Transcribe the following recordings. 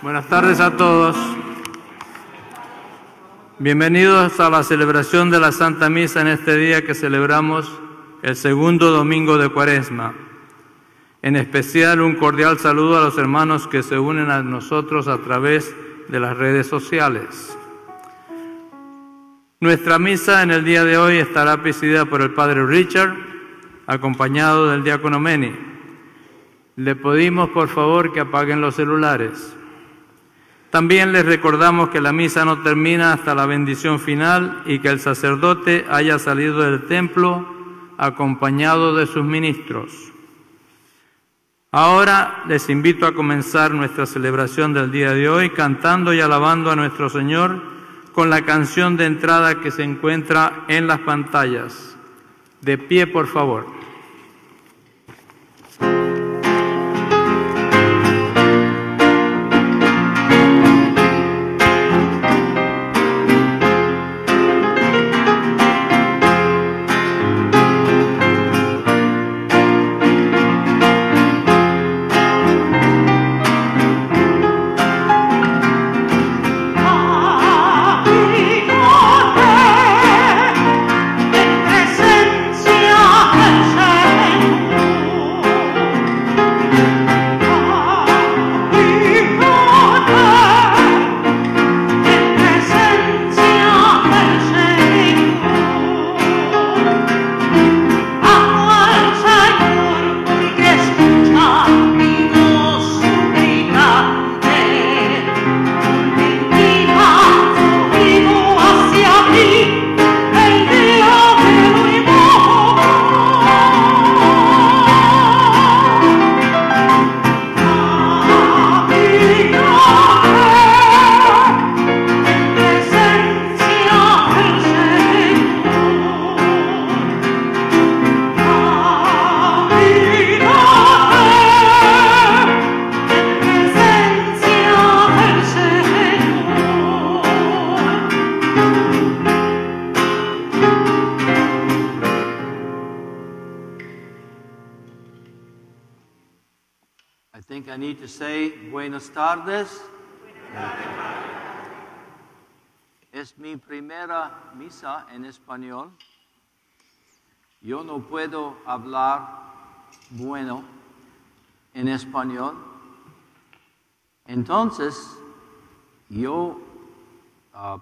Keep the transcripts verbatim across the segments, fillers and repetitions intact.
Buenas tardes a todos. Bienvenidos a la celebración de la Santa Misa en este día que celebramos el segundo domingo de Cuaresma. En especial, un cordial saludo a los hermanos que se unen a nosotros a través de las redes sociales. Nuestra misa en el día de hoy estará presidida por el Padre Richard, acompañado del diácono Meni. Le pedimos, por favor, que apaguen los celulares. También les recordamos que la misa no termina hasta la bendición final y que el sacerdote haya salido del templo acompañado de sus ministros. Ahora les invito a comenzar nuestra celebración del día de hoy cantando y alabando a nuestro Señor con la canción de entrada que se encuentra en las pantallas. De pie, por favor. Buenas tardes. Es mi primera misa en español. Yo no puedo hablar bueno en español. Entonces, yo uh,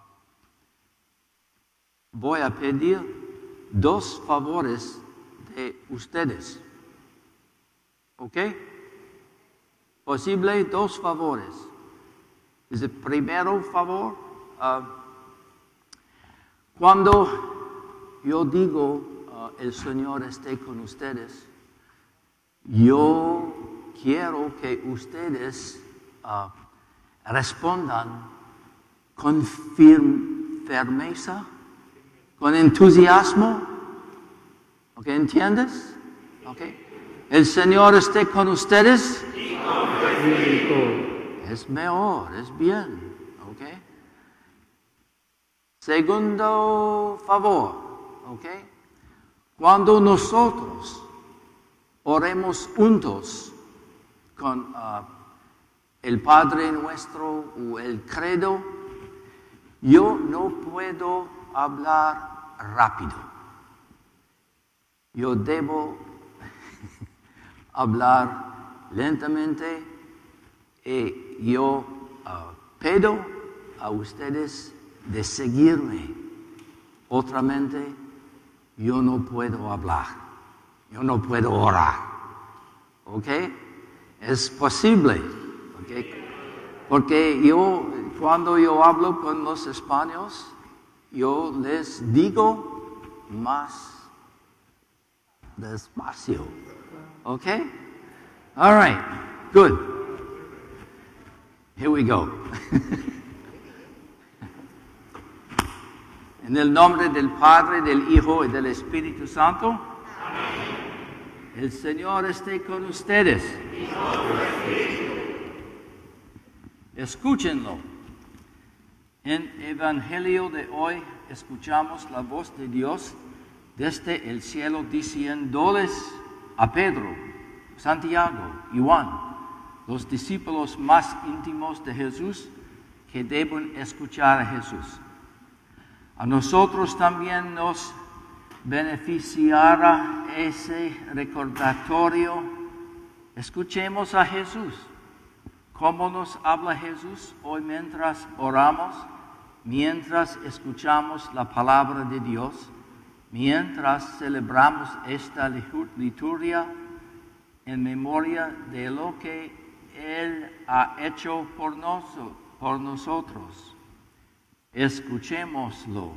voy a pedir dos favores de ustedes. ¿Ok? Posible dos favores. Es el primero favor. Uh, cuando yo digo uh, el Señor esté con ustedes, yo quiero que ustedes uh, respondan con firm, firmeza, con entusiasmo. ¿Ok? ¿Entiendes? ¿Ok? El Señor esté con ustedes. Es mejor, es bien, ¿ok? Segundo favor, ¿ok? Cuando nosotros oremos juntos con uh, el Padre Nuestro o el Credo, yo no puedo hablar rápido. Yo debo hablar lentamente. Y yo uh, pido a ustedes de seguirme. Otramente, yo no puedo hablar. Yo no puedo orar. ¿Ok? Es posible. ¿Okay? Porque yo, cuando yo hablo con los españoles, yo les digo más despacio. ¿Ok? All right. Good. Here we go. En el nombre del Padre, del Hijo y del Espíritu Santo. Amén. El Señor esté con ustedes. Escúchenlo. En el Evangelio de hoy escuchamos la voz de Dios desde el cielo diciéndoles a Pedro, Santiago y Juan: los discípulos más íntimos de Jesús que deben escuchar a Jesús. A nosotros también nos beneficiará ese recordatorio. Escuchemos a Jesús. ¿Cómo nos habla Jesús hoy mientras oramos, mientras escuchamos la palabra de Dios, mientras celebramos esta liturgia en memoria de lo que Él ha hecho por, noso, por nosotros? Escuchémoslo.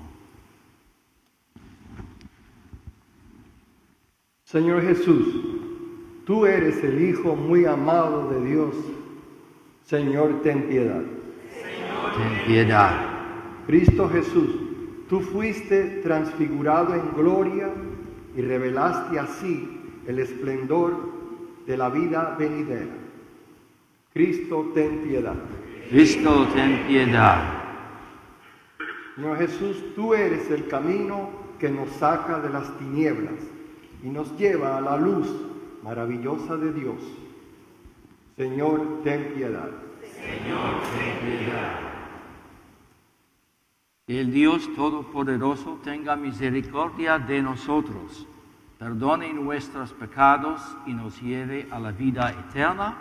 Señor Jesús, tú eres el Hijo muy amado de Dios. Señor, ten piedad. Señor, ten piedad. Cristo Jesús, tú fuiste transfigurado en gloria y revelaste así el esplendor de la vida venidera. Cristo, ten piedad. Cristo, ten piedad. Señor Jesús, tú eres el camino que nos saca de las tinieblas y nos lleva a la luz maravillosa de Dios. Señor, ten piedad. Señor, ten piedad. Que el Dios Todopoderoso tenga misericordia de nosotros, perdone nuestros pecados y nos lleve a la vida eterna.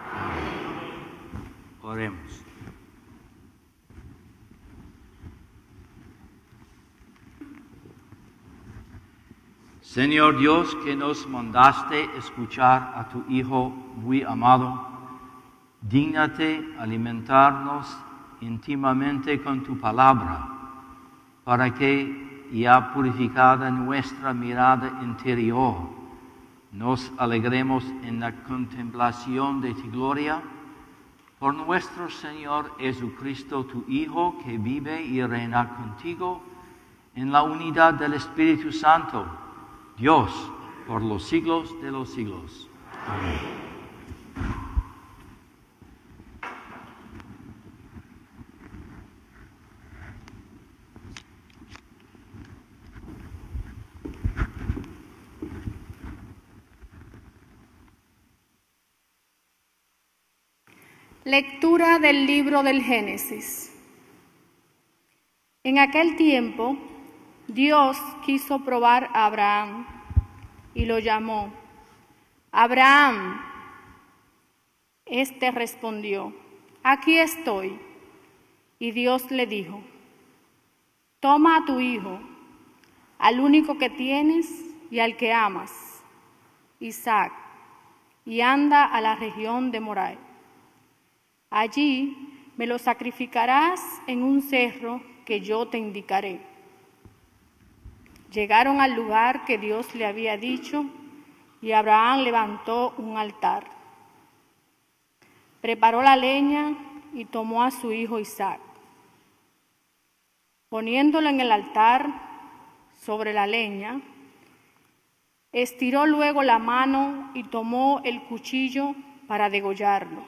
Amén. Oremos. Señor Dios, que nos mandaste escuchar a tu Hijo muy amado, dígnate alimentarnos íntimamente con tu palabra, para que, ya purificada nuestra mirada interior, nos alegremos en la contemplación de tu gloria, por nuestro Señor Jesucristo, tu Hijo, que vive y reina contigo en la unidad del Espíritu Santo, Dios, por los siglos de los siglos. Amén. Lectura del libro del Génesis. En aquel tiempo, Dios quiso probar a Abraham y lo llamó. Abraham. Este respondió, aquí estoy. Y Dios le dijo, toma a tu hijo, al único que tienes y al que amas, Isaac, y anda a la región de Moriah. Allí me lo sacrificarás en un cerro que yo te indicaré. Llegaron al lugar que Dios le había dicho y Abraham levantó un altar. Preparó la leña y tomó a su hijo Isaac. Poniéndolo en el altar sobre la leña, estiró luego la mano y tomó el cuchillo para degollarlo.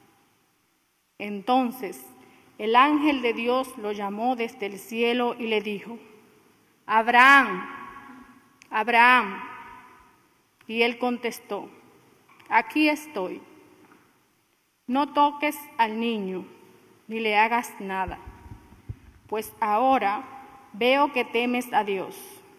Entonces el ángel de Dios lo llamó desde el cielo y le dijo, Abraham, Abraham. Y él contestó, aquí estoy. No toques al niño, ni le hagas nada, pues ahora veo que temes a Dios,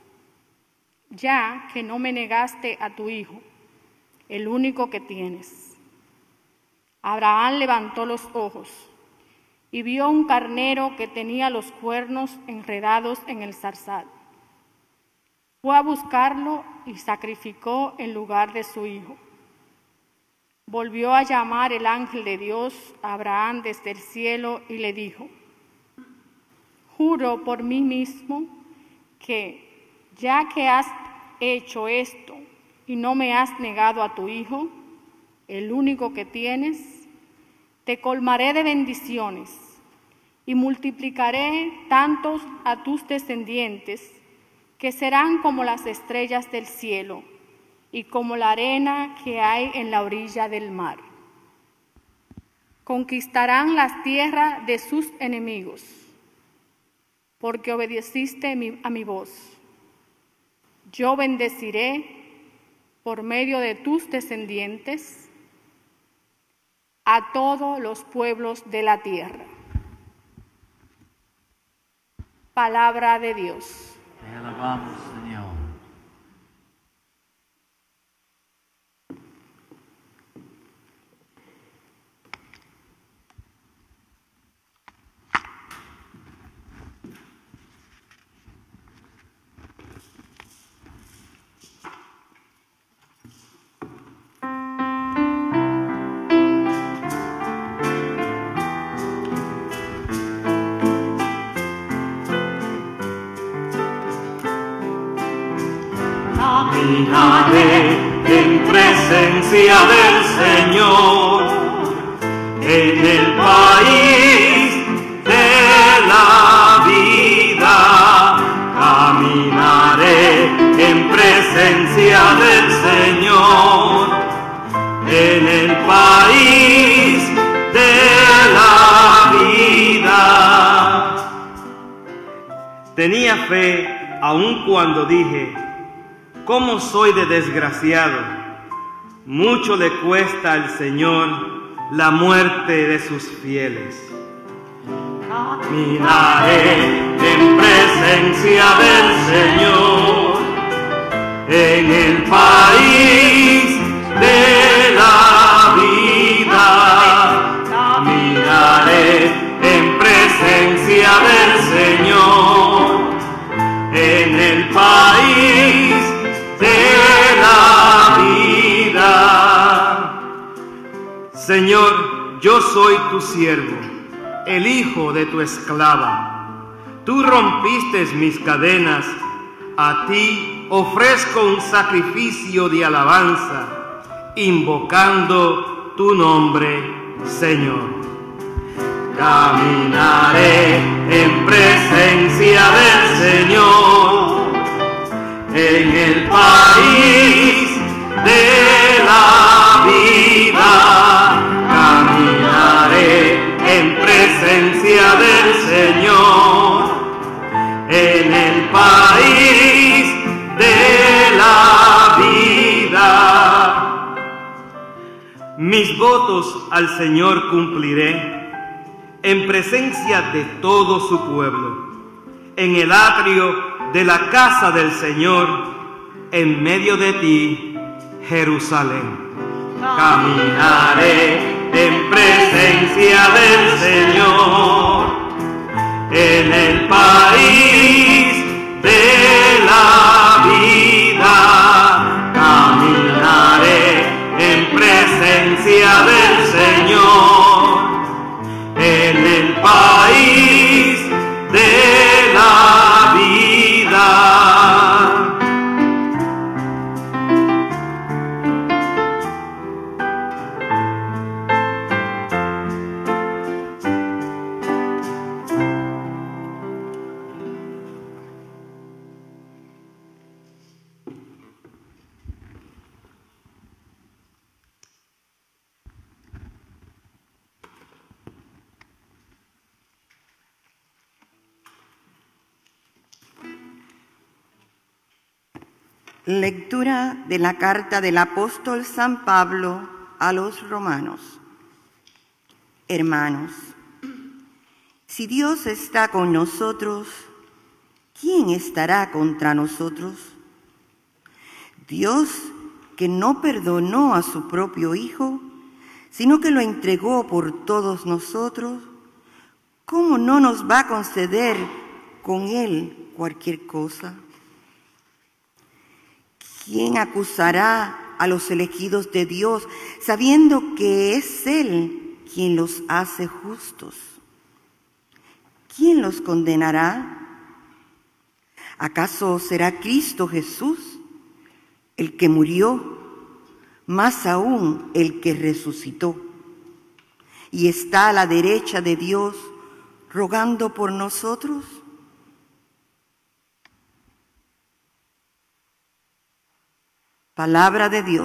ya que no me negaste a tu hijo, el único que tienes. Abraham levantó los ojos y vio un carnero que tenía los cuernos enredados en el zarzal. Fue a buscarlo y sacrificó en lugar de su hijo. Volvió a llamar el ángel de Dios a Abraham desde el cielo y le dijo, juro por mí mismo que, ya que has hecho esto y no me has negado a tu hijo, el único que tienes, te colmaré de bendiciones y multiplicaré tantos a tus descendientes que serán como las estrellas del cielo y como la arena que hay en la orilla del mar. Conquistarán las tierras de sus enemigos, porque obedeciste a mi voz. Yo bendeciré por medio de tus descendientes a todos los pueblos de la tierra. Palabra de Dios. Te alabamos, Señor. Caminaré en presencia del Señor, en el país de la vida. Caminaré en presencia del Señor, en el país de la vida. Tenía fe aun cuando dije: ¿cómo soy de desgraciado? Mucho le cuesta al Señor la muerte de sus fieles. Caminaré en presencia del Señor, en el país de la vida. Caminaré en presencia del Señor, en el país de la vida. Señor, yo soy tu siervo, el hijo de tu esclava. Tú rompiste mis cadenas, a ti ofrezco un sacrificio de alabanza, invocando tu nombre, Señor. Caminaré en presencia del Señor, en el país de la vida. Caminaré en presencia del Señor, en el país de la vida. Mis votos al Señor cumpliré en presencia de todo su pueblo, en el atrio de la casa del Señor, en medio de ti, Jerusalén. Caminaré en presencia del Señor, en el país de la vida. Caminaré en presencia del Señor, en el país de la vida. Lectura de la carta del apóstol San Pablo a los romanos. Hermanos, si Dios está con nosotros, ¿quién estará contra nosotros? Dios, que no perdonó a su propio Hijo, sino que lo entregó por todos nosotros, ¿cómo no nos va a conceder con Él cualquier cosa? ¿Quién acusará a los elegidos de Dios, sabiendo que es Él quien los hace justos? ¿Quién los condenará? ¿Acaso será Cristo Jesús, el que murió, más aún el que resucitó, y está a la derecha de Dios rogando por nosotros? Palabra de Dios.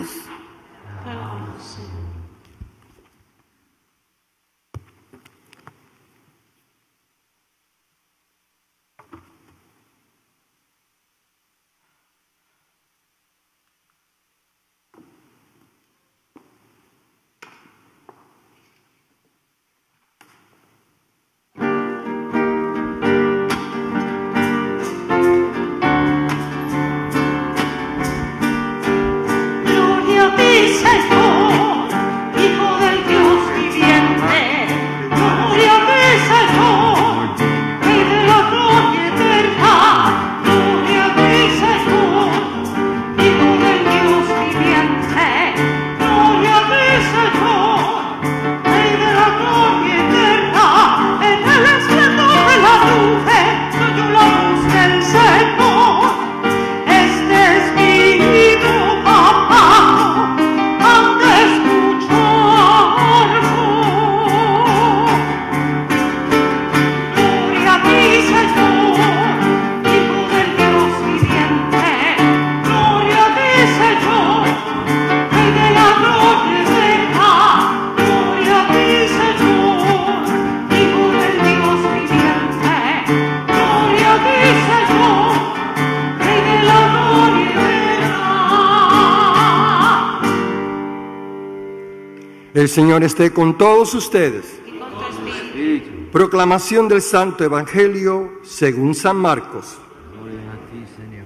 El Señor esté con todos ustedes. Y con tu espíritu. Proclamación del Santo Evangelio según San Marcos. Gloria a ti, Señor.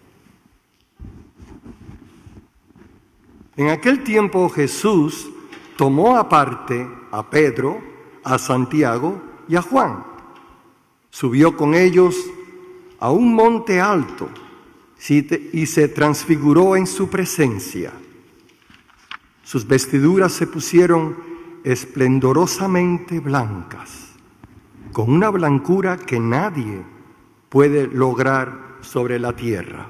En aquel tiempo Jesús tomó aparte a Pedro, a Santiago y a Juan. Subió con ellos a un monte alto y se transfiguró en su presencia. Sus vestiduras se pusieron esplendorosamente blancas, con una blancura que nadie puede lograr sobre la tierra.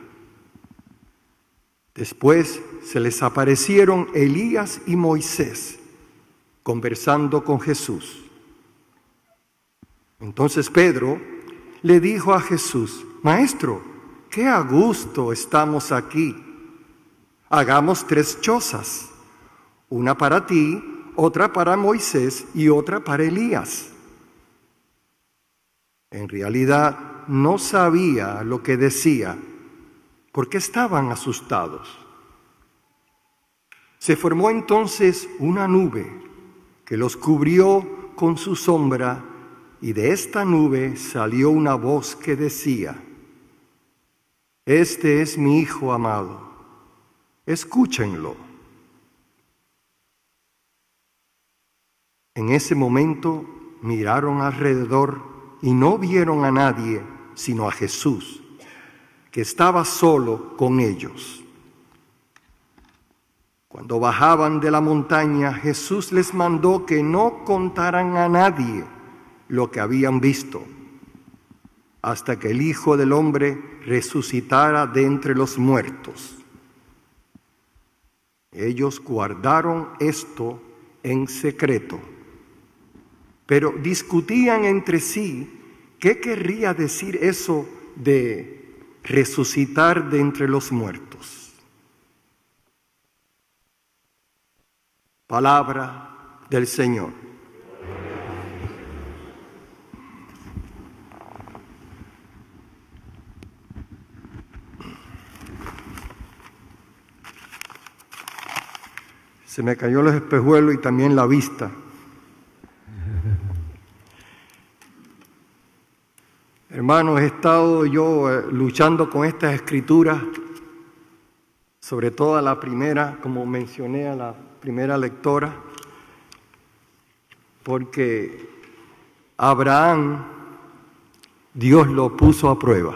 Después se les aparecieron Elías y Moisés, conversando con Jesús. Entonces Pedro le dijo a Jesús: Maestro, qué a gusto estamos aquí. Hagamos tres chozas, una para ti, otra para Moisés y otra para Elías. En realidad no sabía lo que decía, porque estaban asustados. Se formó entonces una nube que los cubrió con su sombra, y de esta nube salió una voz que decía: Este es mi Hijo amado, escúchenlo. En ese momento miraron alrededor y no vieron a nadie sino a Jesús, que estaba solo con ellos. Cuando bajaban de la montaña, Jesús les mandó que no contaran a nadie lo que habían visto, hasta que el Hijo del Hombre resucitara de entre los muertos. Ellos guardaron esto en secreto, pero discutían entre sí qué querría decir eso de resucitar de entre los muertos. Palabra del Señor. Se me cayó los espejuelos y también la vista. Hermanos, he estado yo eh, luchando con estas escrituras, sobre todo la primera, como mencioné a la primera lectora, porque Abraham, Dios lo puso a prueba.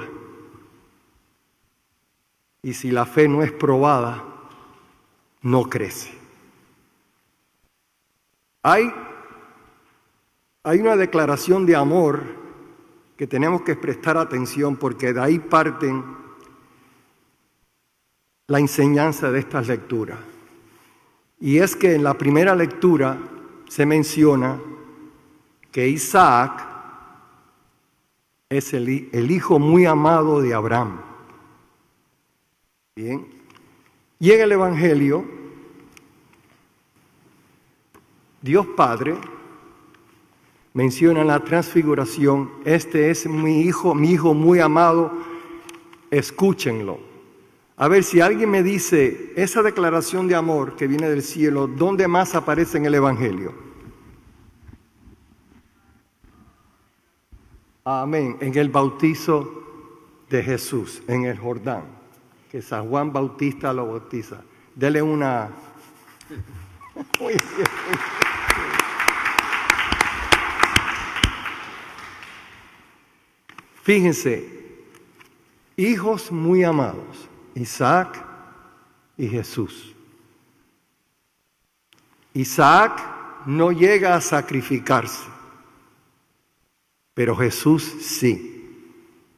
Y si la fe no es probada, no crece. Hay, hay una declaración de amor que tenemos que prestar atención, porque de ahí parten la enseñanza de estas lecturas. Y es que en la primera lectura se menciona que Isaac es el, el hijo muy amado de Abraham. Bien. Y en el Evangelio, Dios Padre menciona la transfiguración: este es mi hijo, mi hijo muy amado, escúchenlo. A ver, si alguien me dice esa declaración de amor que viene del cielo, ¿dónde más aparece en el Evangelio? Amén, en el bautizo de Jesús, en el Jordán, que San Juan Bautista lo bautiza. Dele una... Fíjense, hijos muy amados, Isaac y Jesús. Isaac no llega a sacrificarse, pero Jesús sí.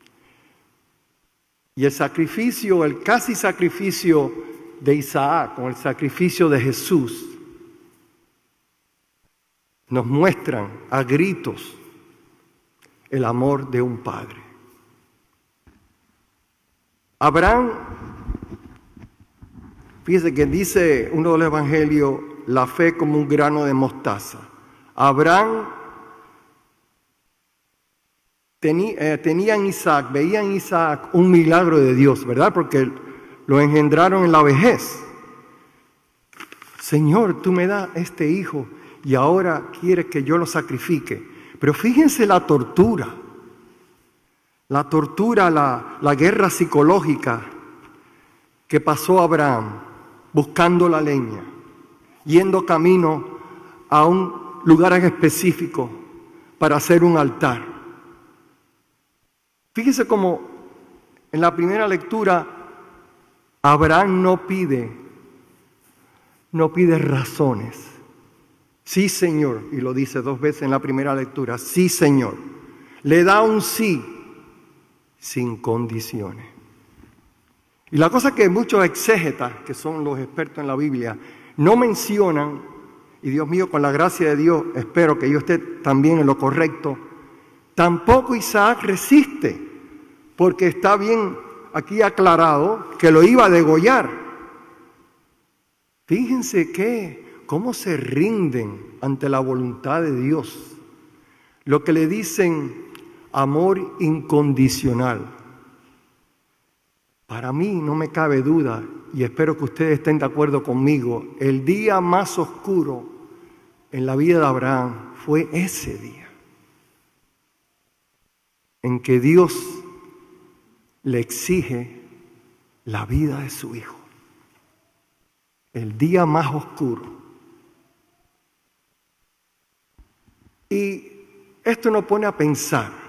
Y el sacrificio, el casi sacrificio de Isaac con el sacrificio de Jesús, nos muestran a gritos el amor de un padre. Abraham, fíjese que dice uno de los evangelios, la fe como un grano de mostaza. Abraham tenía, eh, tenía en Isaac, veía en Isaac un milagro de Dios, ¿verdad? Porque lo engendraron en la vejez. Señor, tú me das este hijo y ahora quieres que yo lo sacrifique. Pero fíjense la tortura, la tortura, la, la guerra psicológica que pasó Abraham buscando la leña, yendo camino a un lugar en específico para hacer un altar. Fíjense cómo en la primera lectura Abraham no pide, no pide razones. Sí, Señor, y lo dice dos veces en la primera lectura, sí, Señor. Le da un sí sin condiciones. Y la cosa que muchos exégetas, que son los expertos en la Biblia, no mencionan, y Dios mío, con la gracia de Dios, espero que yo esté también en lo correcto, tampoco Isaac resiste, porque está bien aquí aclarado que lo iba a degollar. Fíjense que, cómo se rinden ante la voluntad de Dios, lo que le dicen amor incondicional. Para mí no me cabe duda, y espero que ustedes estén de acuerdo conmigo, el día más oscuro en la vida de Abraham fue ese día, en que Dios le exige la vida de su hijo. El día más oscuro. Y esto nos pone a pensar.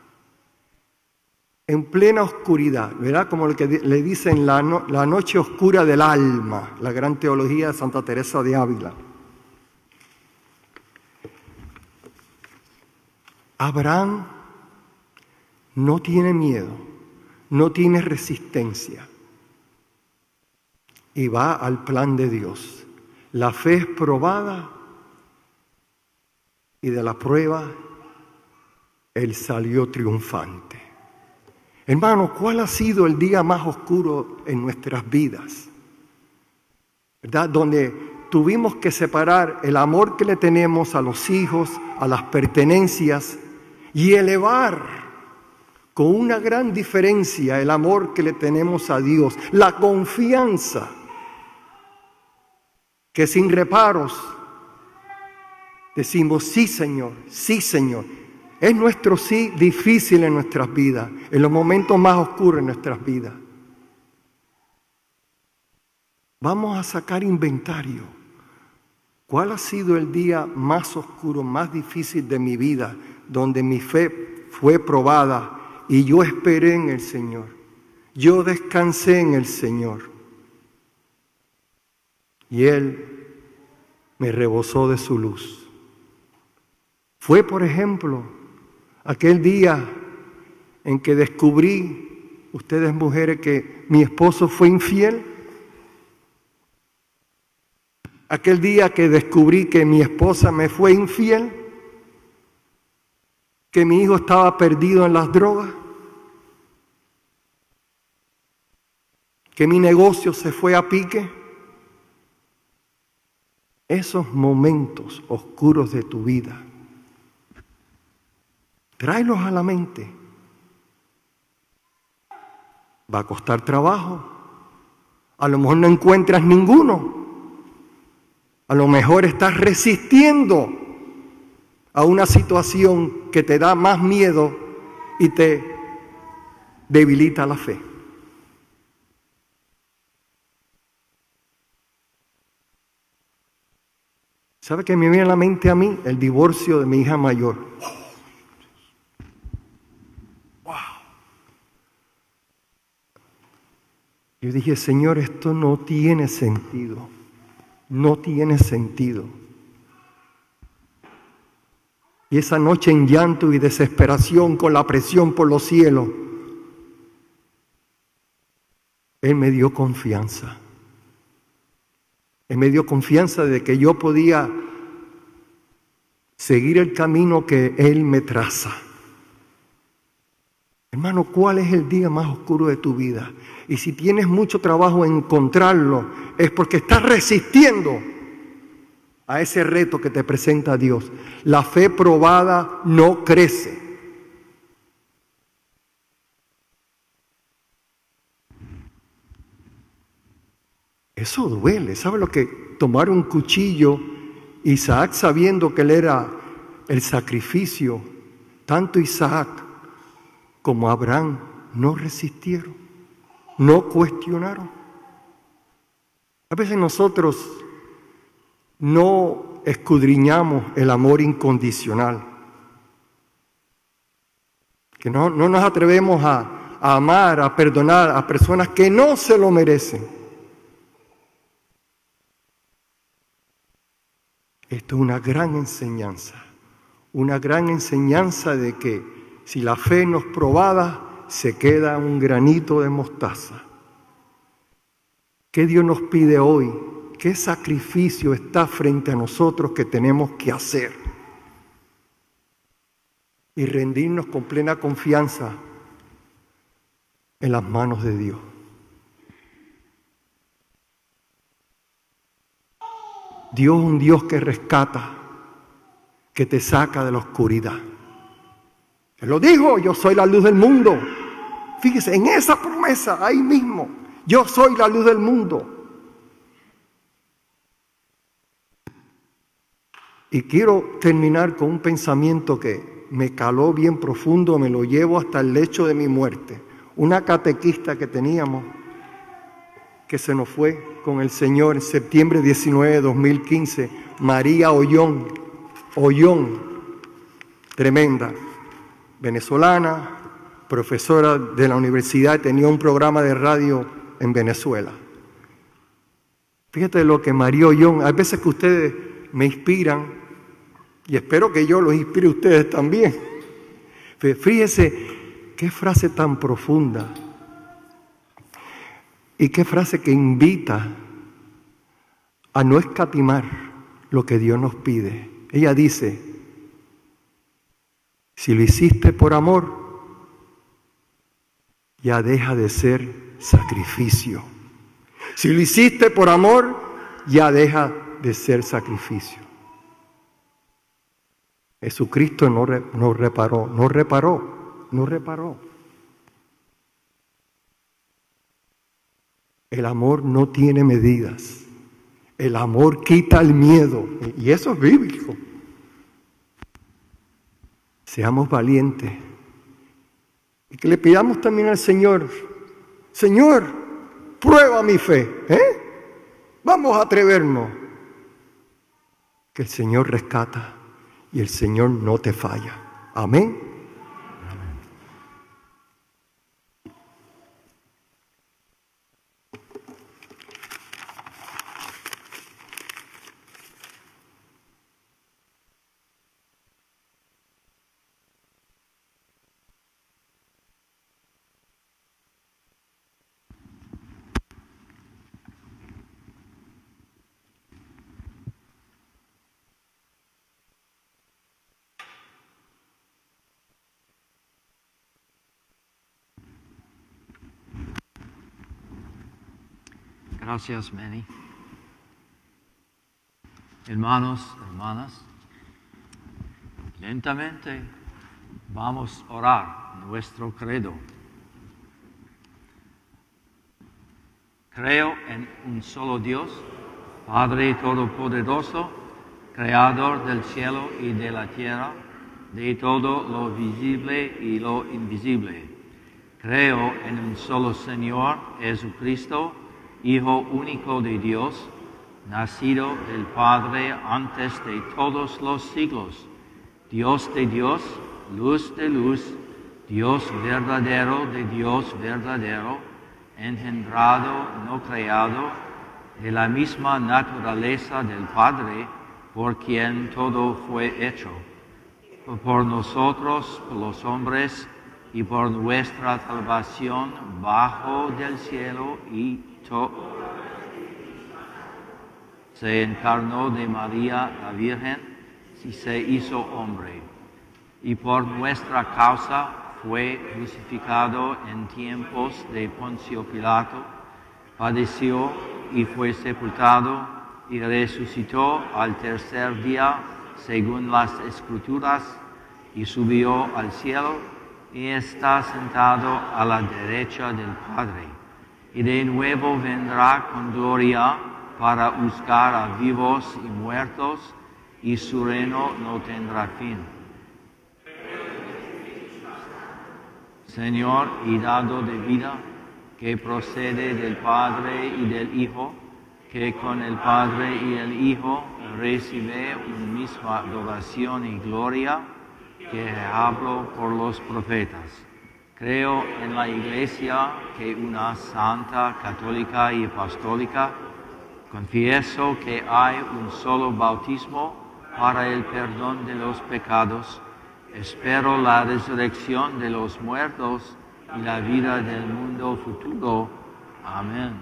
En plena oscuridad, ¿verdad? Como lo que le dicen la, no, la noche oscura del alma, la gran teología de Santa Teresa de Ávila. Abraham no tiene miedo, no tiene resistencia y va al plan de Dios. La fe es probada y de la prueba él salió triunfante. Hermano, ¿cuál ha sido el día más oscuro en nuestras vidas? ¿Verdad? Donde tuvimos que separar el amor que le tenemos a los hijos, a las pertenencias, y elevar con una gran diferencia el amor que le tenemos a Dios, la confianza que sin reparos decimos, sí Señor, sí Señor. Es nuestro sí difícil en nuestras vidas, en los momentos más oscuros en nuestras vidas. Vamos a sacar inventario. ¿Cuál ha sido el día más oscuro, más difícil de mi vida, donde mi fe fue probada y yo esperé en el Señor? Yo descansé en el Señor. Y Él me rebosó de su luz. Fue, por ejemplo, aquel día en que descubrí, ustedes mujeres, que mi esposo fue infiel. Aquel día que descubrí que mi esposa me fue infiel, que mi hijo estaba perdido en las drogas, que mi negocio se fue a pique. Esos momentos oscuros de tu vida, tráelos a la mente. Va a costar trabajo. A lo mejor no encuentras ninguno. A lo mejor estás resistiendo a una situación que te da más miedo y te debilita la fe. ¿Sabe qué me viene a la mente a mí? El divorcio de mi hija mayor. Wow. Yo dije, Señor, esto no tiene sentido. No tiene sentido. Y esa noche en llanto y desesperación, con la presión por los cielos, Él me dio confianza. Él me dio confianza de que yo podía seguir el camino que Él me traza. Hermano, ¿cuál es el día más oscuro de tu vida? Y si tienes mucho trabajo en encontrarlo, es porque estás resistiendo a ese reto que te presenta Dios. La fe probada no crece. Eso duele. ¿Sabe lo que tomar un cuchillo. Isaac, sabiendo que él era el sacrificio, tanto Isaac como Abraham no resistieron, no cuestionaron. A veces nosotros no escudriñamos el amor incondicional, que no, no nos atrevemos a, a amar, a perdonar a personas que no se lo merecen. Esto es una gran enseñanza, una gran enseñanza de que si la fe no es probada, se queda un granito de mostaza. ¿Qué Dios nos pide hoy? ¿Qué sacrificio está frente a nosotros que tenemos que hacer? Y rendirnos con plena confianza en las manos de Dios. Dios es un Dios que rescata, que te saca de la oscuridad. Él lo dijo, yo soy la luz del mundo. Fíjese, en esa promesa, ahí mismo, yo soy la luz del mundo. Y quiero terminar con un pensamiento que me caló bien profundo, me lo llevo hasta el lecho de mi muerte. Una catequista que teníamos, que se nos fue con el Señor en septiembre diecinueve de dos mil quince, María Ollón, Ollón, tremenda, venezolana, profesora de la universidad, tenía un programa de radio en Venezuela. Fíjate lo que María Ollón, hay veces que ustedes me inspiran, y espero que yo los inspire a ustedes también. Fíjese qué frase tan profunda y qué frase que invita a no escatimar lo que Dios nos pide. Ella dice, si lo hiciste por amor, ya deja de ser sacrificio. Si lo hiciste por amor, ya deja de ser sacrificio. Jesucristo no, re, no reparó, no reparó, no reparó. El amor no tiene medidas. El amor quita el miedo. Y eso es bíblico. Seamos valientes. Y que le pidamos también al Señor, Señor, prueba mi fe. ¿eh? Vamos a atrevernos. Que el Señor rescata. Y el Señor no te falla. Amén. Gracias, Manny. Hermanos, hermanas, lentamente vamos a orar nuestro credo. Creo en un solo Dios, Padre Todopoderoso, Creador del cielo y de la tierra, de todo lo visible y lo invisible. Creo en un solo Señor, Jesucristo, Hijo único de Dios, nacido del Padre antes de todos los siglos, Dios de Dios, luz de luz, Dios verdadero de Dios verdadero, engendrado, no creado, de la misma naturaleza del Padre, por quien todo fue hecho, por nosotros, por los hombres, y por nuestra salvación bajo del cielo y se encarnó de María la Virgen y se hizo hombre, y por nuestra causa fue crucificado en tiempos de Poncio Pilato, padeció y fue sepultado y resucitó al tercer día según las Escrituras y subió al cielo y está sentado a la derecha del Padre. Y de nuevo vendrá con gloria para juzgar a vivos y muertos, y su reino no tendrá fin. Señor y dado de vida, que procede del Padre y del Hijo, que con el Padre y el Hijo recibe una misma adoración y gloria, que hablo por los profetas. Creo en la Iglesia, que una santa, católica y apostólica. Confieso que hay un solo bautismo para el perdón de los pecados. Espero la resurrección de los muertos y la vida del mundo futuro. Amén.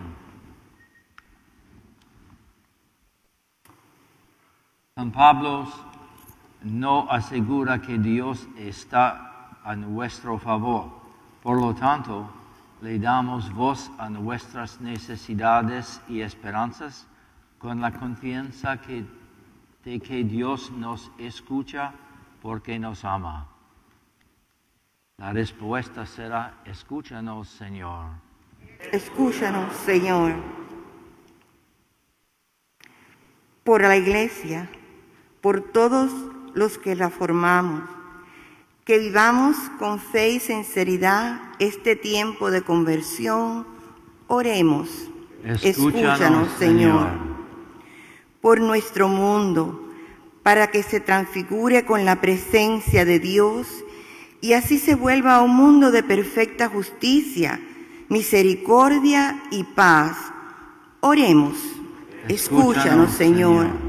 San Pablo no asegura que Dios está a nuestro favor. Por lo tanto, le damos voz a nuestras necesidades y esperanzas con la confianza que, de que Dios nos escucha porque nos ama. La respuesta será: escúchanos, Señor. Escúchanos, Señor. Por la Iglesia, por todos los que la formamos, que vivamos con fe y sinceridad este tiempo de conversión, oremos. Escúchanos, Escúchanos, Señor. Señor. Por nuestro mundo, para que se transfigure con la presencia de Dios y así se vuelva un mundo de perfecta justicia, misericordia y paz. Oremos. Escúchanos, Escúchanos, Señor. Señor.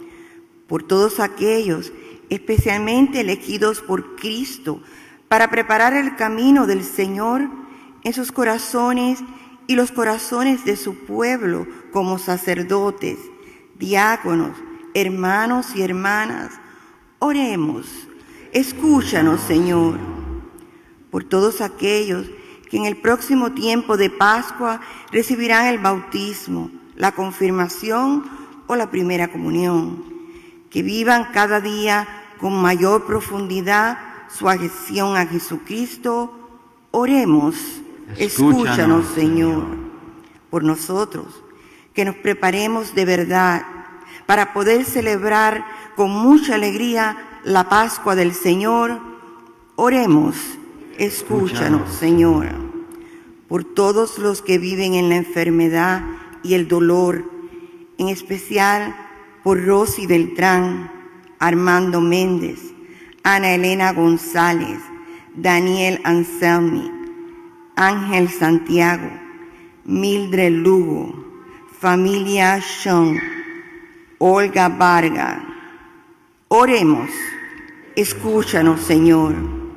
Por todos aquellos especialmente elegidos por Cristo para preparar el camino del Señor en sus corazones y los corazones de su pueblo como sacerdotes, diáconos, hermanos y hermanas. Oremos. Escúchanos, Señor. Por todos aquellos que en el próximo tiempo de Pascua recibirán el bautismo, la confirmación o la primera comunión, que vivan cada día con mayor profundidad su adhesión a Jesucristo. Oremos. Escúchanos, Escúchanos, Señor. Señor. Por nosotros, que nos preparemos de verdad para poder celebrar con mucha alegría la Pascua del Señor. Oremos. Escúchanos, Señor. Por todos los que viven en la enfermedad y el dolor, en especial por Rosy Beltrán, Armando Méndez, Ana Elena González, Daniel Anselmi, Ángel Santiago, Mildred Lugo, familia Sean, Olga Vargas. Oremos. Escúchanos, Señor,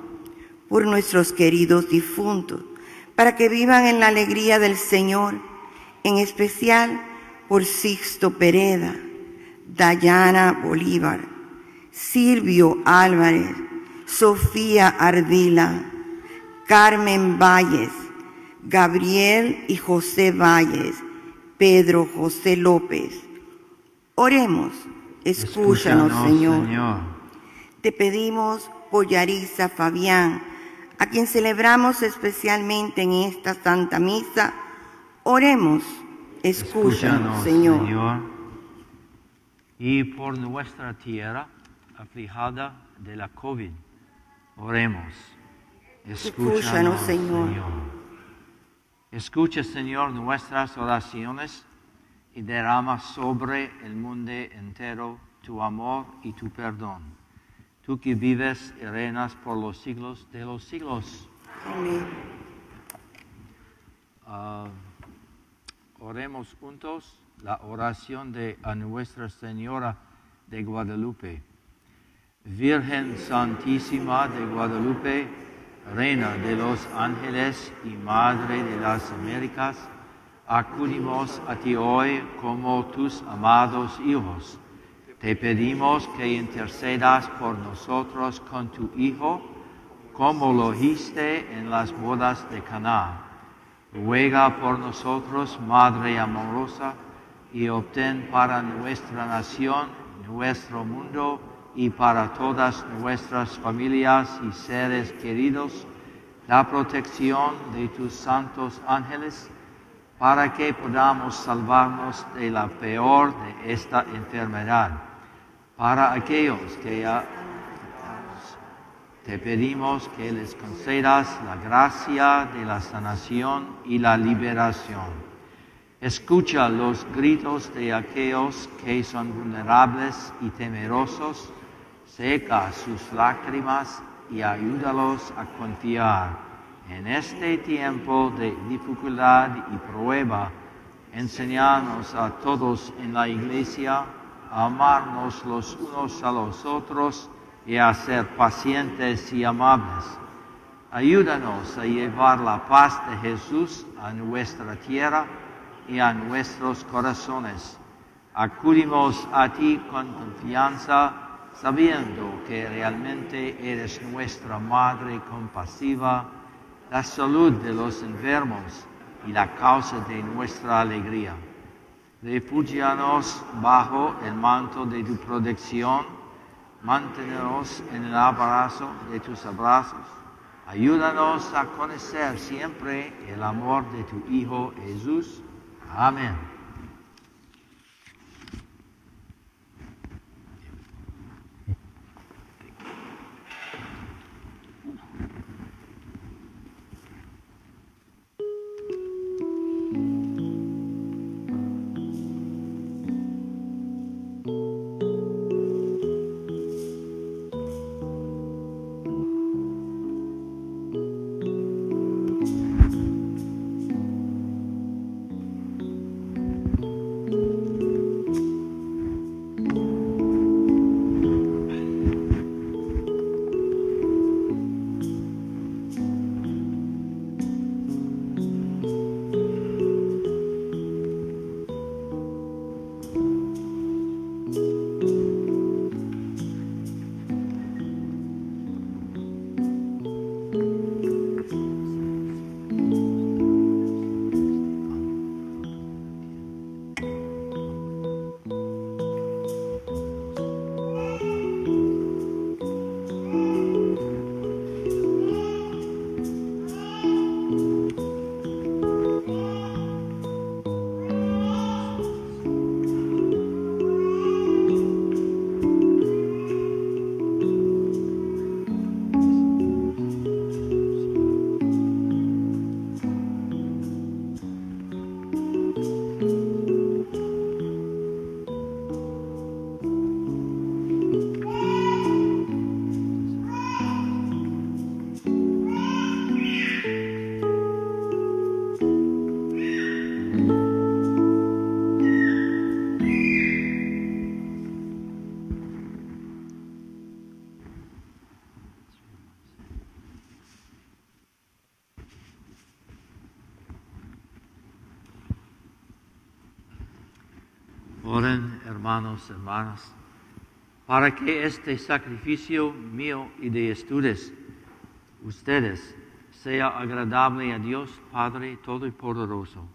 por nuestros queridos difuntos, para que vivan en la alegría del Señor, en especial por Sixto Pereda, Dayana Bolívar, Silvio Álvarez, Sofía Ardila, Carmen Valles, Gabriel y José Valles, Pedro José López. Oremos. Escúchanos, Escúchanos, Señor. Señor. Te pedimos por Yarisa Fabián, a quien celebramos especialmente en esta Santa Misa. Oremos. Escúchanos, Señor. Señor. Y por nuestra tierra afligida de la COVID, oremos. Escúchanos, Escúchanos, Señor. Señor. Escucha, Señor, nuestras oraciones y derrama sobre el mundo entero tu amor y tu perdón. Tú que vives y reinas por los siglos de los siglos. Amén. Uh, oremos juntos la oración de a Nuestra Señora de Guadalupe. Virgen Santísima de Guadalupe, Reina de los ángeles y Madre de las Américas, acudimos a ti hoy como tus amados hijos. Te pedimos que intercedas por nosotros con tu Hijo, como lo hiciste en las bodas de Caná. Ruega por nosotros, Madre amorosa, y obtén para nuestra nación, nuestro mundo y para todas nuestras familias y seres queridos la protección de tus santos ángeles, para que podamos salvarnos de la peor de esta enfermedad. Para aquellos que ya te pedimos que les concedas la gracia de la sanación y la liberación. Escucha los gritos de aquellos que son vulnerables y temerosos, seca sus lágrimas y ayúdalos a confiar. En este tiempo de dificultad y prueba, enséñanos a todos en la Iglesia a amarnos los unos a los otros y a ser pacientes y amables. Ayúdanos a llevar la paz de Jesús a nuestra tierra y a nuestros corazones. Acudimos a ti con confianza, sabiendo que realmente eres nuestra Madre compasiva, la salud de los enfermos y la causa de nuestra alegría. Refúgianos bajo el manto de tu protección, manténnos en el abrazo de tus abrazos. Ayúdanos a conocer siempre el amor de tu Hijo Jesús. Amén. Oren, hermanos, hermanas, para que este sacrificio mío y de ustedes, ustedes sea agradable a Dios Padre Todopoderoso.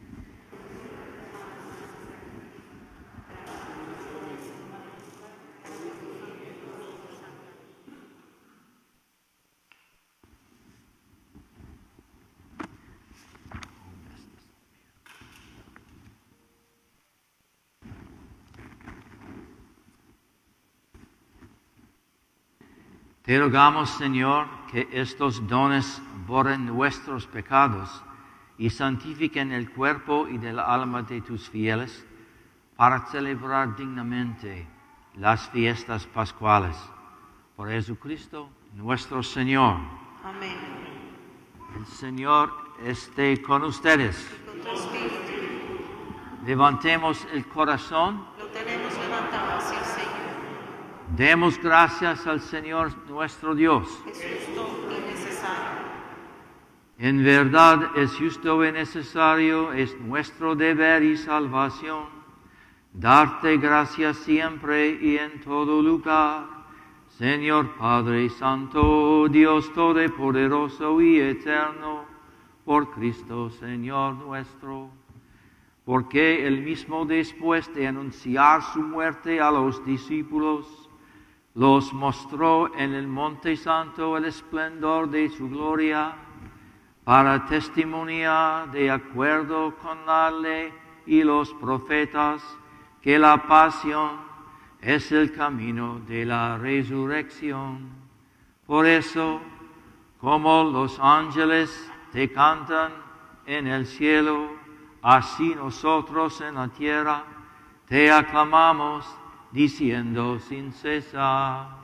Te rogamos, Señor, que estos dones borren nuestros pecados y santifiquen el cuerpo y del alma de tus fieles para celebrar dignamente las fiestas pascuales. Por Jesucristo, nuestro Señor. Amén. El Señor esté con ustedes. Con tu espíritu. Levantemos el corazón. Lo tenemos levantado hacia el Señor. Demos gracias al Señor nuestro Dios. Es justo y necesario. En verdad es justo y necesario, es nuestro deber y salvación, darte gracias siempre y en todo lugar, Señor Padre Santo, Dios Todopoderoso y Eterno, por Cristo Señor nuestro, porque Él mismo después de anunciar su muerte a los discípulos, los mostró en el Monte Santo el esplendor de su gloria, para testimoniar de acuerdo con la ley y los profetas que la pasión es el camino de la resurrección. Por eso, como los ángeles te cantan en el cielo, así nosotros en la tierra te aclamamos, diciendo sin cesar.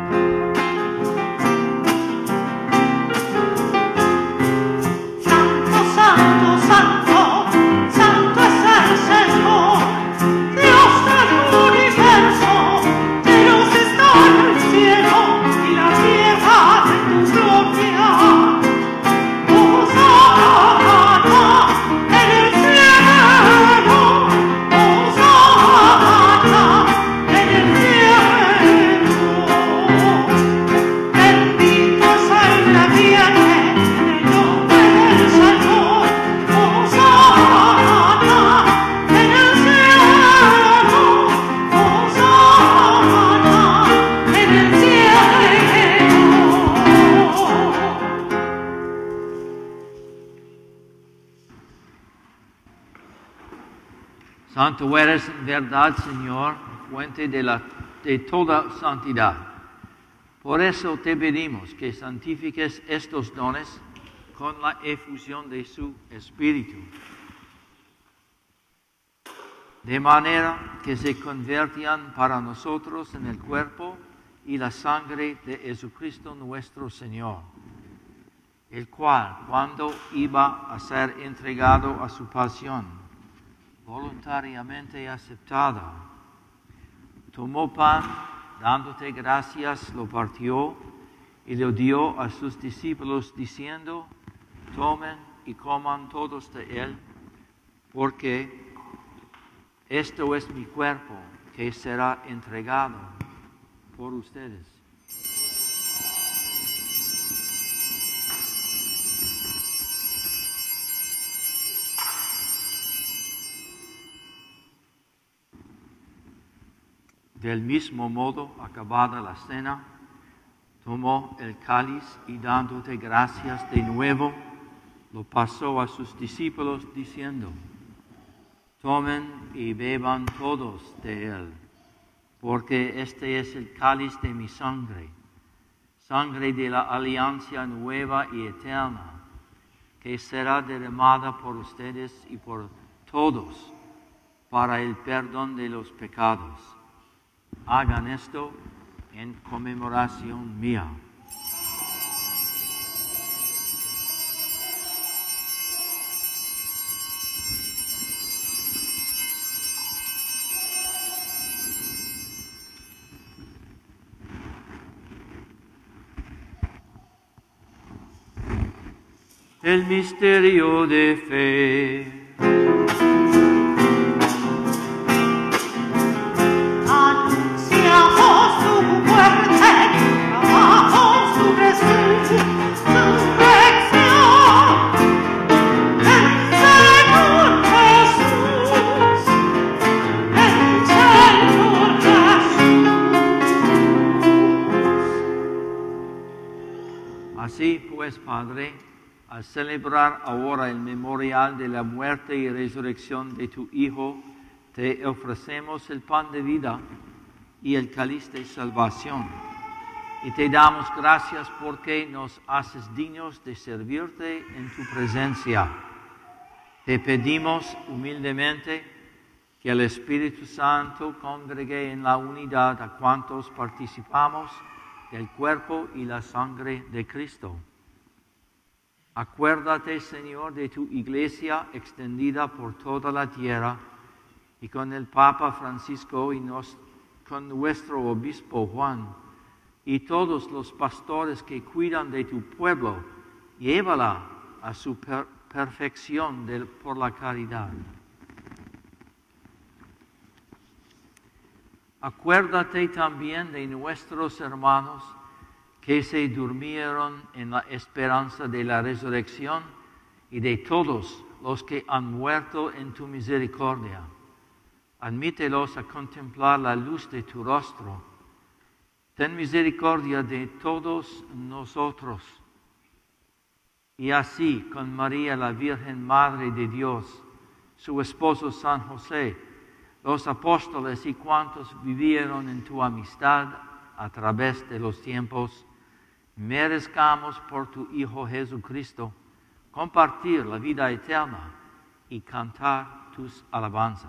Santo eres en verdad, Señor, fuente de, la, de toda santidad. Por eso te pedimos que santifiques estos dones con la efusión de su Espíritu, de manera que se conviertan para nosotros en el cuerpo y la sangre de Jesucristo nuestro Señor, el cual, cuando iba a ser entregado a su pasión, voluntariamente aceptada, tomó pan, dándote gracias, lo partió y lo dio a sus discípulos, diciendo: tomen y coman todos de él, porque esto es mi cuerpo que será entregado por ustedes. Del mismo modo, acabada la cena, tomó el cáliz y dándote gracias de nuevo, lo pasó a sus discípulos diciendo: tomen y beban todos de él, porque este es el cáliz de mi sangre, sangre de la alianza nueva y eterna, que será derramada por ustedes y por todos para el perdón de los pecados. Hagan esto en conmemoración mía. El misterio de fe. Así pues, Padre, al celebrar ahora el memorial de la muerte y resurrección de tu Hijo, te ofrecemos el pan de vida y el cáliz de salvación. Y te damos gracias porque nos haces dignos de servirte en tu presencia. Te pedimos humildemente que el Espíritu Santo congregue en la unidad a cuantos participamos del cuerpo y la sangre de Cristo. Acuérdate, Señor, de tu iglesia extendida por toda la tierra, y con el Papa Francisco y nos, con nuestro obispo Juan, y todos los pastores que cuidan de tu pueblo, llévala a su per perfección de, por la caridad. Acuérdate también de nuestros hermanos que se durmieron en la esperanza de la resurrección y de todos los que han muerto en tu misericordia. Admítelos a contemplar la luz de tu rostro. Ten misericordia de todos nosotros. Y así con María, la Virgen Madre de Dios, su esposo San José, los apóstoles y cuantos vivieron en tu amistad a través de los tiempos, merezcamos por tu Hijo Jesucristo compartir la vida eterna y cantar tus alabanzas.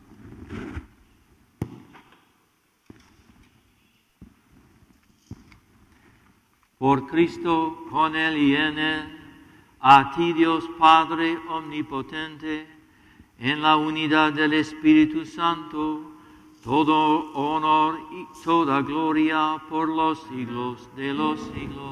Por Cristo, con Él y en Él, a ti Dios Padre omnipotente, en la unidad del Espíritu Santo, todo honor y toda gloria por los siglos de los siglos.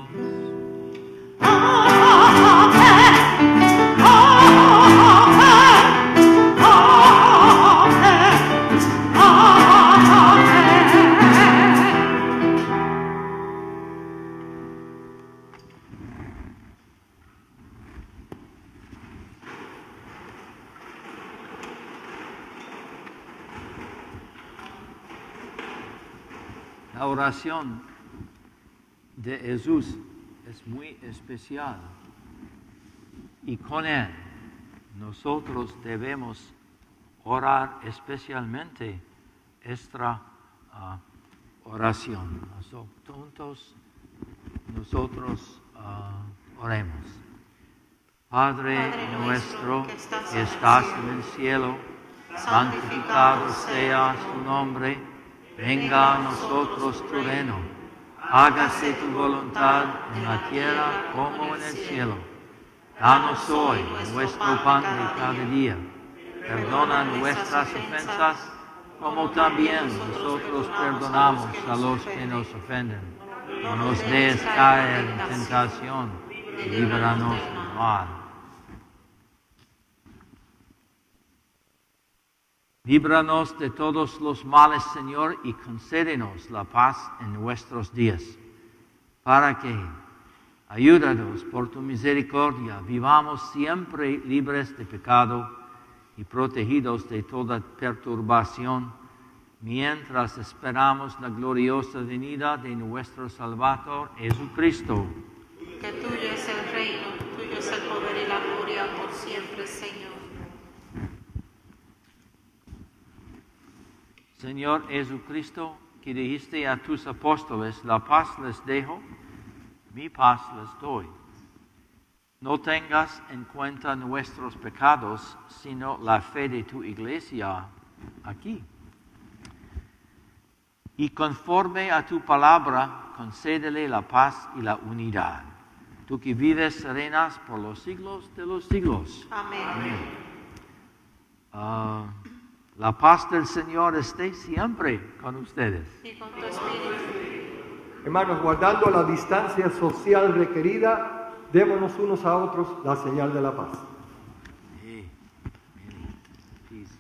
La oración de Jesús es muy especial y con él nosotros debemos orar especialmente esta uh, oración. Juntos nosotros uh, oremos. Padre, Padre nuestro que estás, que estás en el cielo, santificado sea tu nombre. Venga a nosotros tu reino, hágase tu voluntad en la tierra como en el cielo. Danos hoy nuestro pan de cada día. Perdona nuestras ofensas, como también nosotros perdonamos a los que nos ofenden. No nos dejes caer en tentación y líbranos del mal. Líbranos de todos los males, Señor, y concédenos la paz en nuestros días, para que, ayúdanos por tu misericordia, vivamos siempre libres de pecado y protegidos de toda perturbación, mientras esperamos la gloriosa venida de nuestro Salvador Jesucristo. Que tuyo es el reino, tuyo es el poder y la gloria por siempre, Señor. Señor Jesucristo, que dijiste a tus apóstoles, la paz les dejo, mi paz les doy. No tengas en cuenta nuestros pecados, sino la fe de tu iglesia aquí. Y conforme a tu palabra, concédele la paz y la unidad. Tú que vives serenas por los siglos de los siglos. Amén. Amén. Uh, La paz del Señor esté siempre con ustedes. Y con tu espíritu. Hermanos, guardando la distancia social requerida, démonos unos a otros la señal de la paz. Sí. Peace.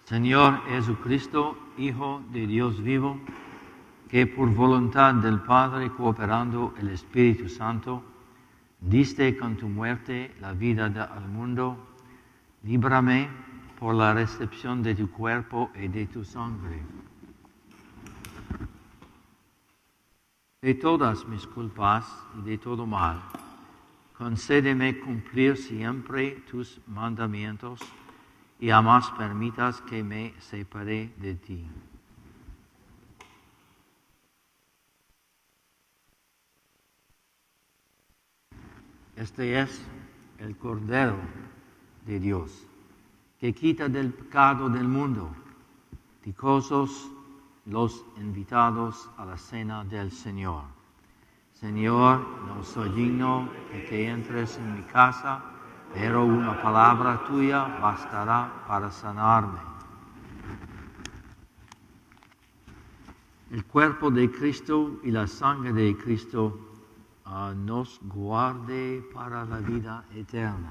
Señor Jesucristo, Hijo de Dios vivo, que por voluntad del Padre, cooperando el Espíritu Santo, diste con tu muerte la vida de- al mundo, líbrame por la recepción de tu cuerpo y de tu sangre. De todas mis culpas y de todo mal, concédeme cumplir siempre tus mandamientos y jamás permitas que me separe de ti. Este es el Cordero de Dios, que quita del pecado del mundo. Dichosos los invitados a la cena del Señor. Señor, no soy digno de que entres en mi casa, pero una palabra tuya bastará para sanarme. El cuerpo de Cristo y la sangre de Cristo uh, nos guarde para la vida eterna.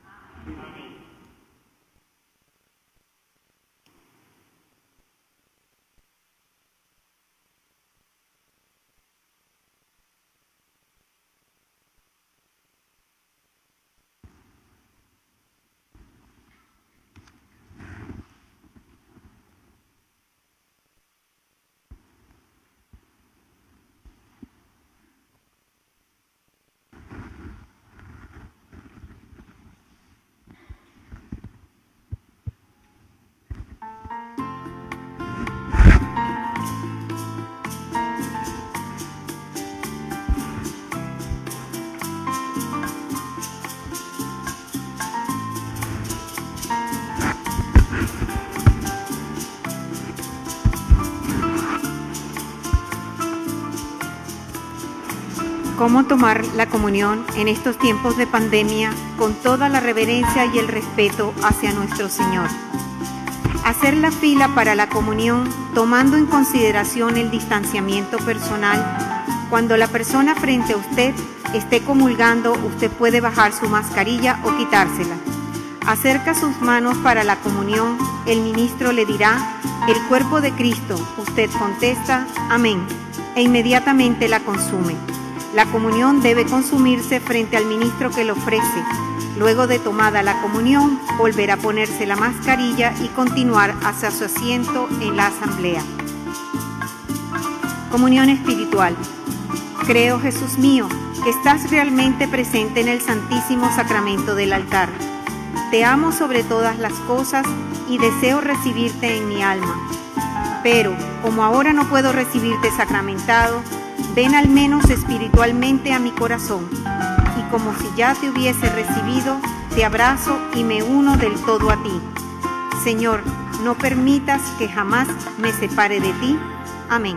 ¿Cómo tomar la comunión en estos tiempos de pandemia con toda la reverencia y el respeto hacia nuestro Señor? Hacer la fila para la comunión tomando en consideración el distanciamiento personal. Cuando la persona frente a usted esté comulgando, usted puede bajar su mascarilla o quitársela. Acerca sus manos para la comunión, el ministro le dirá, el cuerpo de Cristo. Usted contesta, amén, e inmediatamente la consume. La comunión debe consumirse frente al ministro que lo ofrece. Luego de tomada la comunión, volver a ponerse la mascarilla y continuar hacia su asiento en la asamblea. Comunión espiritual. Creo, Jesús mío, que estás realmente presente en el Santísimo Sacramento del altar. Te amo sobre todas las cosas y deseo recibirte en mi alma. Pero, como ahora no puedo recibirte sacramentado, ven al menos espiritualmente a mi corazón, y como si ya te hubiese recibido, te abrazo y me uno del todo a ti. Señor, no permitas que jamás me separe de ti. Amén.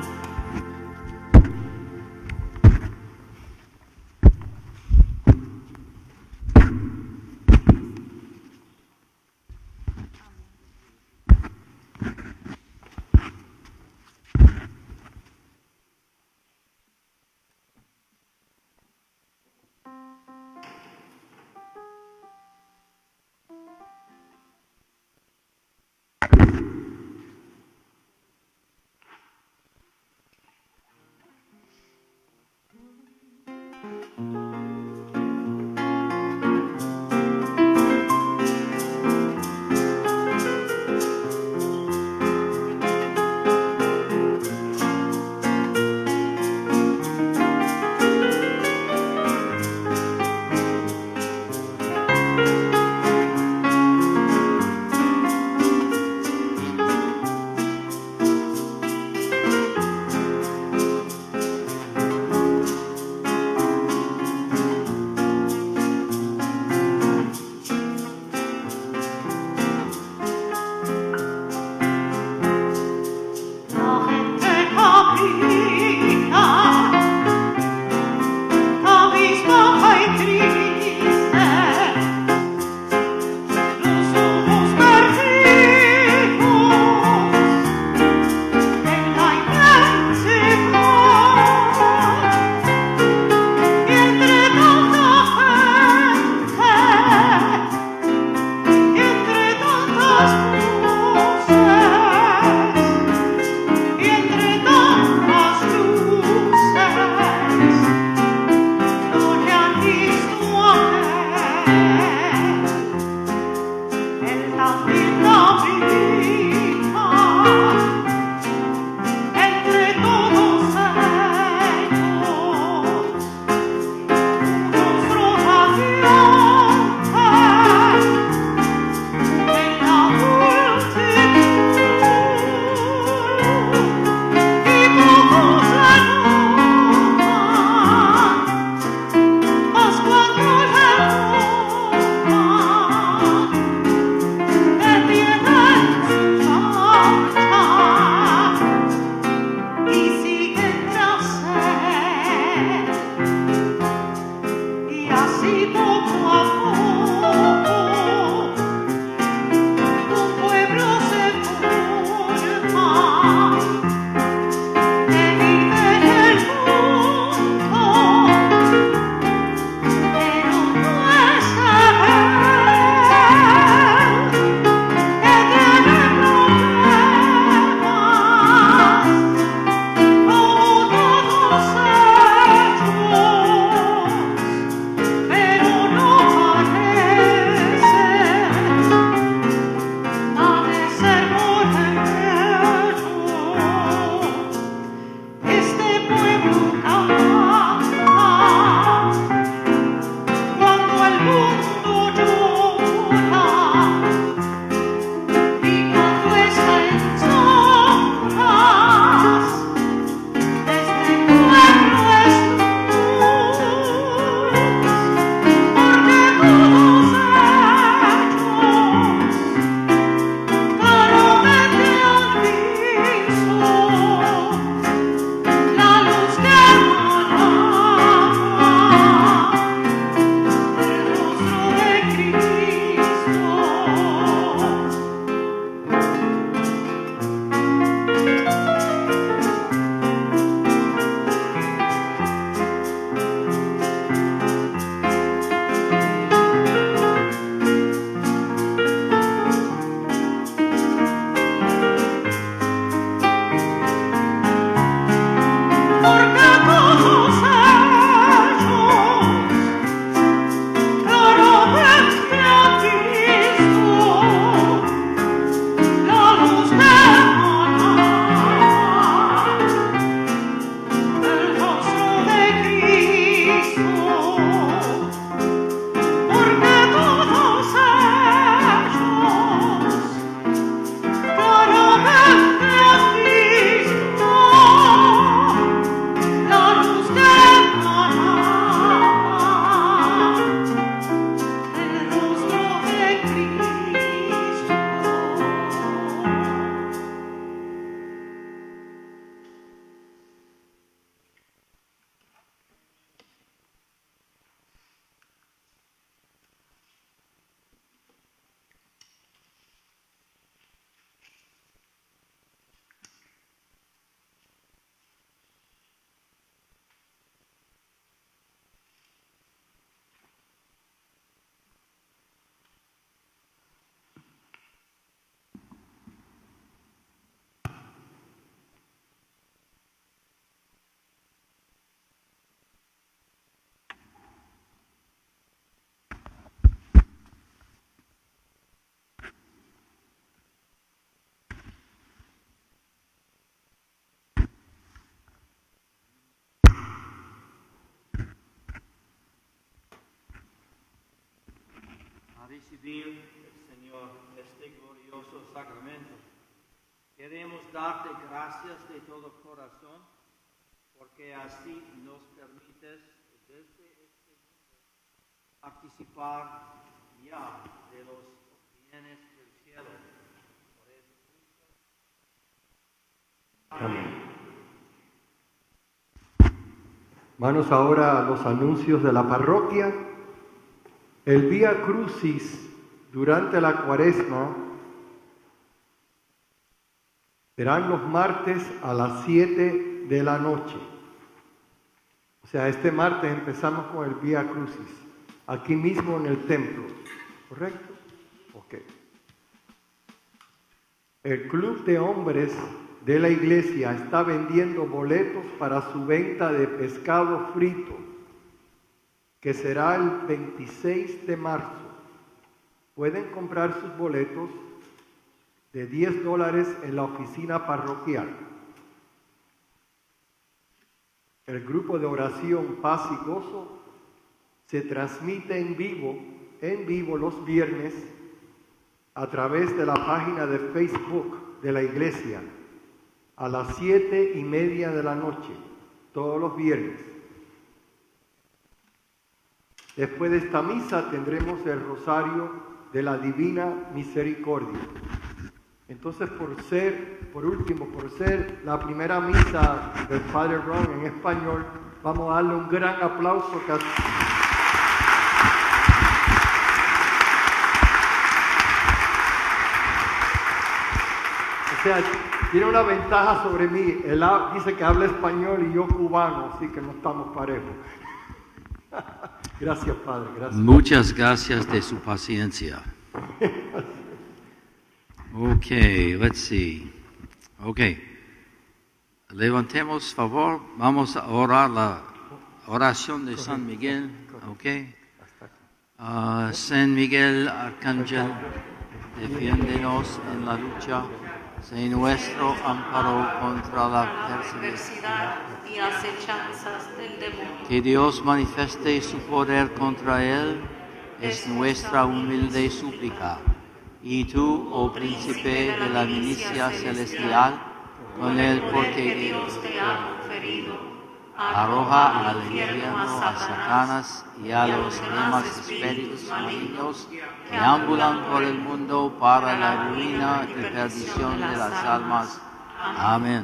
a recibir el Señor este glorioso sacramento. Queremos darte gracias de todo corazón, porque así nos permites desde este mundo participar ya de los bienes del cielo. Por eso, amén. Hermanos, ahora los anuncios de la parroquia. El Vía Crucis durante la Cuaresma serán los martes a las siete de la noche. O sea, este martes empezamos con el Vía Crucis, aquí mismo en el templo. ¿Correcto? Ok. El Club de Hombres de la Iglesia está vendiendo boletos para su venta de pescado frito, que será el veintiséis de marzo. Pueden comprar sus boletos de diez dólares en la oficina parroquial. El grupo de oración Paz y Gozo se transmite en vivo, en vivo los viernes a través de la página de Facebook de la iglesia a las siete y media de la noche, todos los viernes. Después de esta misa tendremos el Rosario de la Divina Misericordia. Entonces, por ser, por último, por ser la primera misa del Padre Ron en español, vamos a darle un gran aplauso. O sea, tiene una ventaja sobre mí. Él dice que habla español y yo cubano, así que no estamos parejos. Gracias, Padre. Gracias. Muchas gracias de su paciencia. Ok, let's see. Ok. Levantemos favor. Vamos a orar la oración de San Miguel. Ok. Uh, San Miguel Arcángel, defiéndenos en la lucha. Sé nuestro amparo contra la perversidad y acechanzas del demonio. Que Dios manifieste su poder contra él, es nuestra humilde súplica. Y tú, oh príncipe de la milicia celestial, con el poder que Dios te ha conferido, arroja al infierno a Satanás y a los demás espíritus malignos que ambulan por el mundo para la ruina y perdición de las almas. Amén.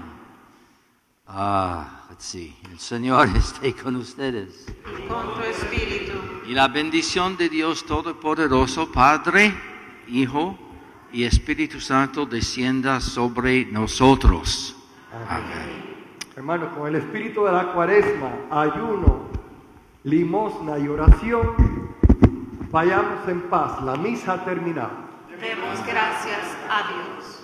Ah, let's see. El Señor esté con ustedes. Y con tu espíritu. Y la bendición de Dios Todopoderoso, Padre, Hijo y Espíritu Santo descienda sobre nosotros. Amén. Hermanos, con el espíritu de la Cuaresma, ayuno, limosna y oración, vayamos en paz. La misa ha terminado. Demos gracias a Dios.